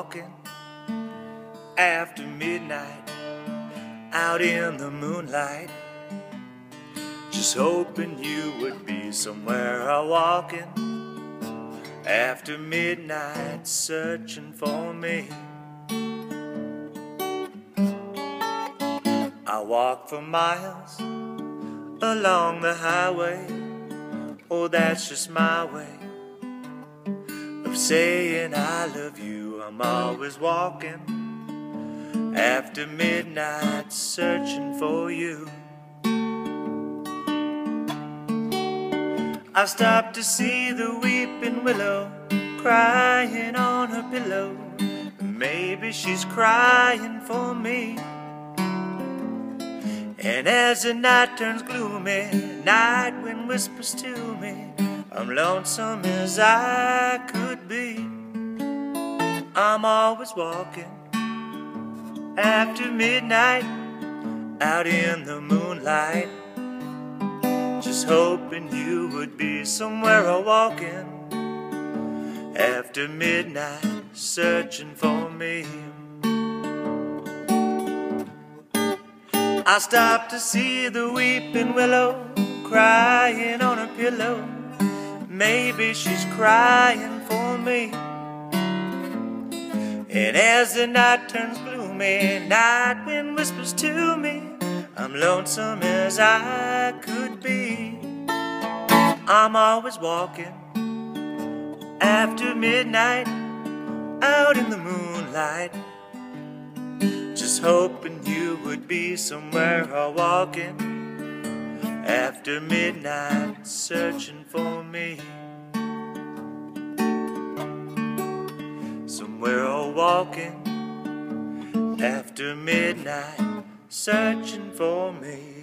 walking after midnight out in the moonlight, just hoping you would be somewhere walking after midnight, searching for me. I walk for miles along the highway, oh that's just my way of saying I love you. I'm always walking after midnight, searching for you. I stopped to see the weeping willow crying on her pillow. Maybe she's crying for me. And as the night turns gloomy, night wind whispers to me, I'm lonesome as I could be. I'm always walking after midnight out in the moonlight, just hoping you would be somewhere walking after midnight, searching for me. I stopped to see the weeping willow crying on her pillow. Maybe she's crying for me. And as the night turns gloomy, night wind whispers to me, I'm lonesome as I could be. I'm always walking after midnight out in the moonlight, just hoping you would be somewhere walking after midnight, searching for me. Somewhere walking after midnight, searching for me.